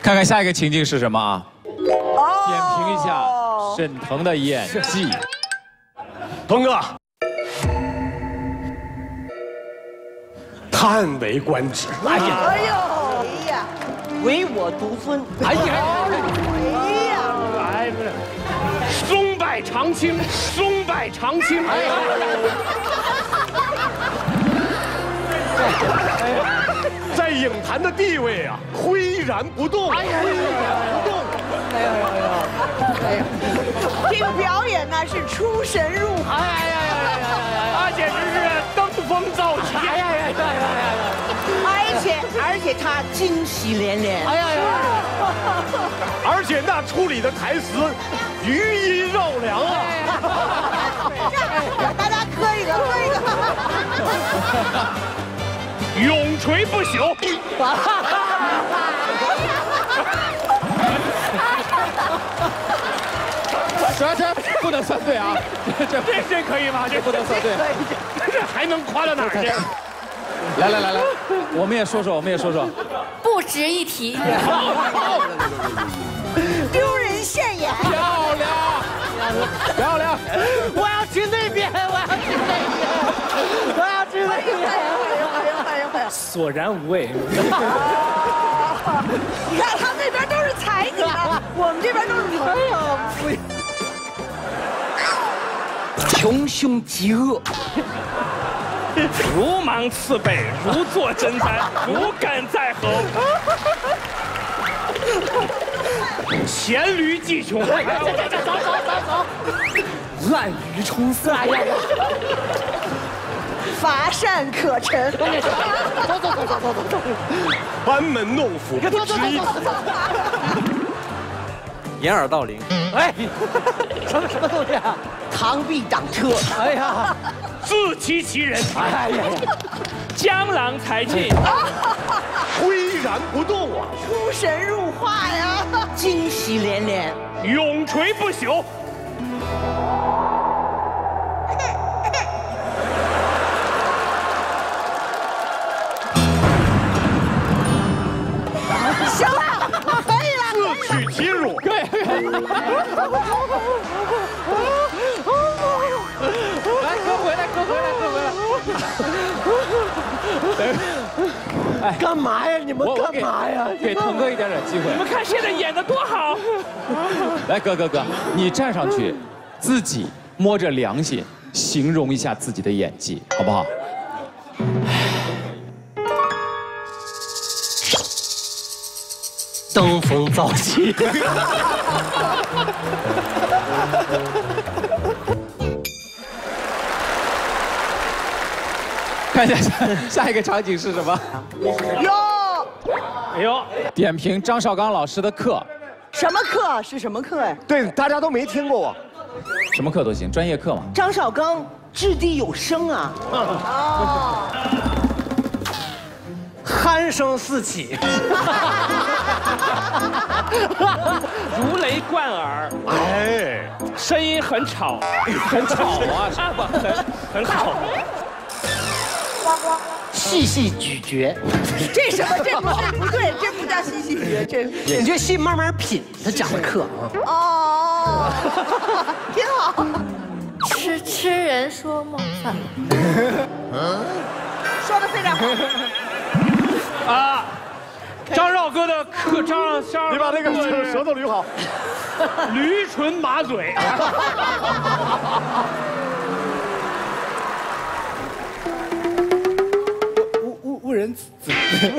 看看下一个情境是什么啊？点评一下沈腾的演技。 腾哥，叹为观止。 哎呀，唯我独尊。哎呀， 哎，不是，松柏长青，松柏长青。哎呀，在影坛的地位啊，岿然不动。哎呀，不动。 哎呀，这个表演呢是出神入化。 他简直是登峰造极。 而且他惊喜连连。 而且那处理的台词余音绕梁啊！ 大家磕一个。 永垂不朽。 这不能算对啊！ 这可以吗？这不能算对。 这还能夸到哪儿去？ 来，我们也说说。 不值一提。 丢人现眼。 漂亮！ 我要去那边。 索然无味。 你看他那边都是才女呢，我们这边都是朋友。穷凶极恶， 如芒刺背，如坐针毡，如鲠在喉。黔驴技穷。走。 滥竽充数。乏善可陈。走。 班门弄斧，不值一提。 掩耳盗铃。 哎，什么东西啊？螳臂挡车。哎呀， 自欺欺人。 江郎才尽。 岿然不动啊！ 出神入化呀，惊喜连连， 永垂不朽。 行了，可以了， 自取其辱。 可以。来，搁回来。 哎，干嘛呀？你们干嘛呀？ 给腾哥一点机会。 你们看现在演的多好！ 来，哥，你站上去，自己摸着良心形容一下自己的演技，好不好？ 登峰造极。 看一下下一个场景是什么？ 哎呦， 点评张绍刚老师的课。 什么课？是什么课呀？ 对，大家都没听过我。 什么课都行，专业课嘛。 张绍刚掷地有声啊。 鼾声四起。 如雷贯耳。 哎， 声音很吵， 很吵啊， 很吵。 细细咀嚼，这什么？这不对，这不叫细细嚼，这你就细慢慢品他讲的课哦，挺好。 痴人说梦话。 说的非常好。 啊，张绍哥的课，张绍， 你把那个舌头捋好， 驴唇马嘴。 误人子弟。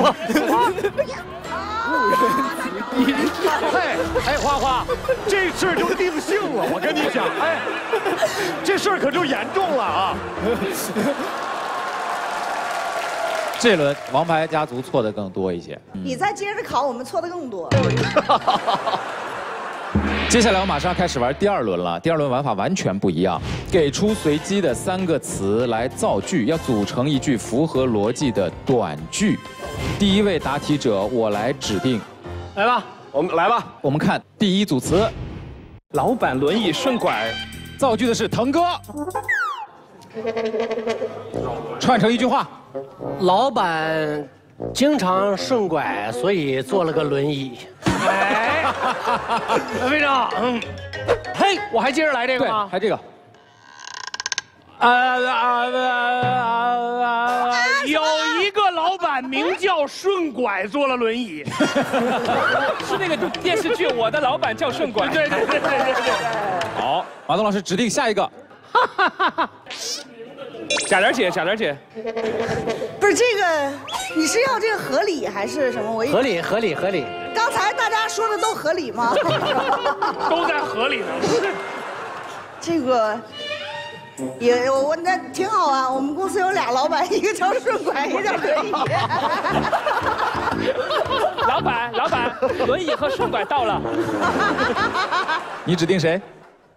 哎，花花，这事儿就定性了。我跟你讲，哎，这事儿可就严重了啊！ 这轮王牌家族错的更多一些。 你再接着考，我们错的更多。 接下来我马上开始玩第二轮了。第二轮玩法完全不一样，给出随机的3个词来造句，要组成一句符合逻辑的短句。第一位答题者，我来指定。 来吧，我们来吧。 我们看第一组词， 老板轮椅顺拐。 造句的是腾哥。串成一句话， 老板经常顺拐，所以坐了个轮椅。 哎，非常好。嘿，我还接着来这个对， 吗？ 还这个。 有一个老板名叫顺拐，坐了轮椅， 是那个电视剧《我的老板叫顺拐》。 对。 好，马东老师指定下一个。 贾玲姐， 不是这个，你是要这个合理还是什么？我合理。 刚才大家说的都合理吗？ 都在河里呢。 这个也我那挺好啊。我们公司有俩老板，一个叫顺拐，一个叫可以。 老板，轮椅和顺拐到了。 你指定谁？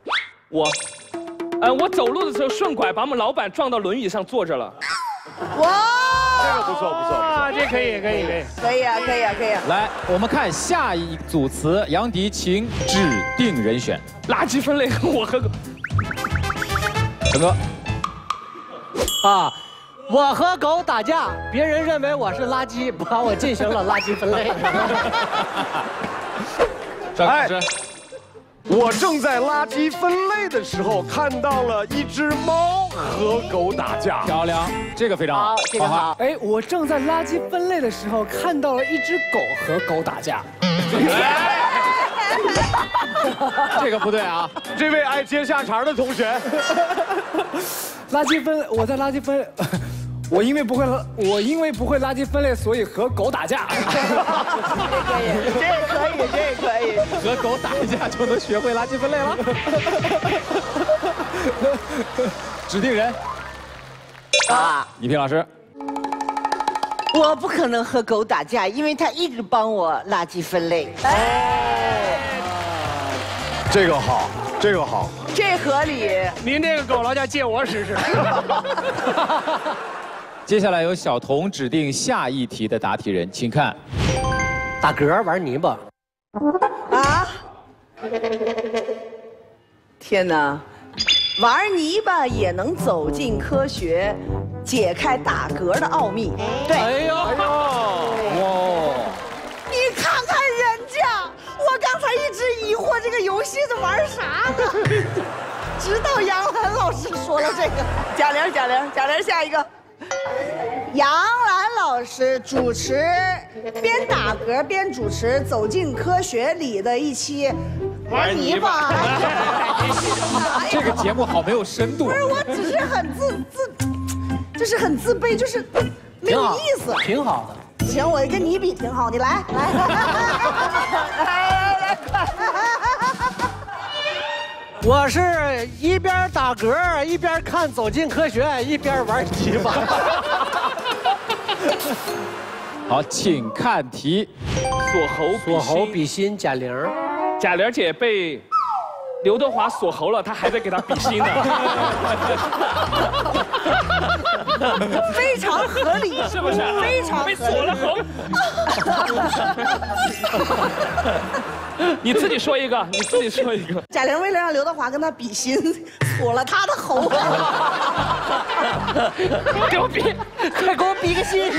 我走路的时候顺拐把我们老板撞到轮椅上坐着了。 哇， 这个不错。 啊，这可以。 可以啊。 来，我们看下一组词，杨迪，请指定人选。 垃圾分类和我和陈哥。 啊，我和狗打架，别人认为我是垃圾，把我进行了垃圾分类。 赵老师。 我正在垃圾分类的时候，看到了一只猫和狗打架。 漂亮，这个非常好， 这个好。 哎，我正在垃圾分类的时候看到了一只狗和狗打架。 这个不对啊！ 这位爱接下茬的同学， 我在垃圾分，我因为不会垃圾分类，所以和狗打架。 这也可以。 和狗打一架就能学会垃圾分类了。指定人。 啊， 倪萍老师。 我不可能和狗打架，因为它一直帮我垃圾分类。 这个好，这合理。 您这个狗劳驾借我使使。 接下来由小童指定下一题的答题人，请看。 打嗝玩泥巴。 啊！天哪，玩泥巴也能走进科学，解开打嗝的奥秘。对。 哇！ 你看看人家，我刚才一直疑惑这个游戏是玩啥呢，直到杨澜老师说了这个。贾玲，下一个。杨澜老师主持，边打嗝边主持《走进科学》里的一期玩泥巴。 这个节目好没有深度。 不是，我只是很就是很自卑，就是没有意思。 挺好的。 行，我跟你比挺好，你来。 我是一边打嗝一边看《走进科学》，一边玩泥巴。 好，请看题。 锁喉比心，贾玲姐被刘德华锁喉了，他还在给他比心呢。 非常合理， 是不是？ 非常被锁了喉。你自己说一个。 贾玲为了让刘德华跟他比心，锁了他的喉。 给我比， 快给我比个心。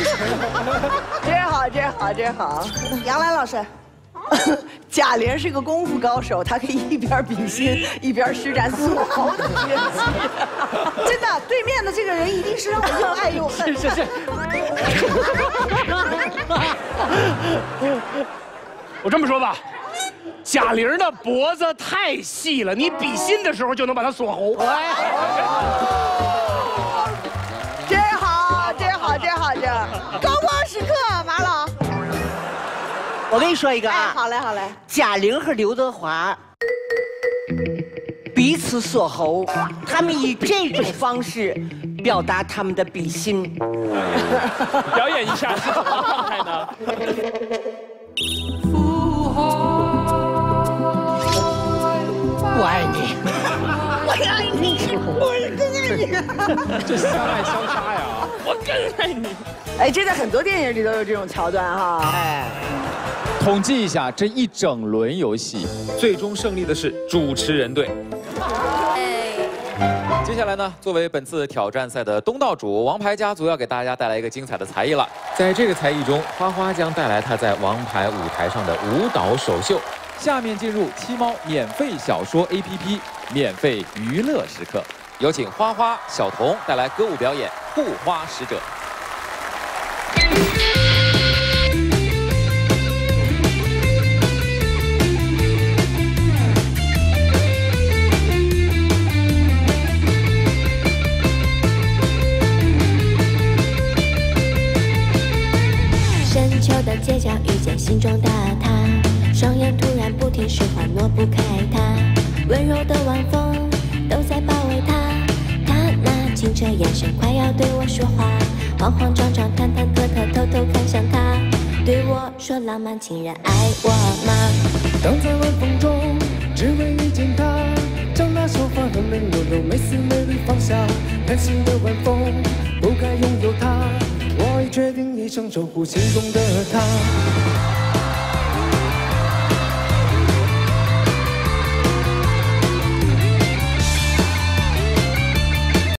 这好。杨澜老师。贾玲是个功夫高手，她可以一边比心一边施展锁喉的绝技。真的，对面的这个人一定是让我又爱又恨。 是。 我这么说吧，贾玲的脖子太细了，你比心的时候就能把它锁喉。 真好，高光时刻，马老。 我跟你说一个啊， 好嘞。 贾玲和刘德华彼此锁喉，他们以这种方式表达他们的比心。 表演一下是什么状态呢？ 我爱你， 我爱你，我更爱你。 这相爱相杀呀！ 我更爱你。 哎，这在很多电影里都有这种桥段哈。哎， 统计一下这一整轮游戏，最终胜利的是主持人队。 哎， 接下来呢，作为本次挑战赛的东道主，王牌家族要给大家带来一个精彩的才艺了。在这个才艺中，花花将带来她在王牌舞台上的舞蹈首秀。下面进入七猫免费小说 APP 免费娱乐时刻，有请花花、小童带来歌舞表演《护花使者》。 深秋的街角遇见心中的他，双眼突然不听使唤，挪不开他。温柔的晚风都在包围他，他那清澈眼神快要对我说话，慌慌张张、忐忐忑忑、偷偷看向他，对我说浪漫情人爱我吗？ 荡在晚风中，只为遇见他，将那秀发柔嫩柔柔、美丝美丽放下，贪心的晚风不该拥有他。 我已决定一生守护心中的他。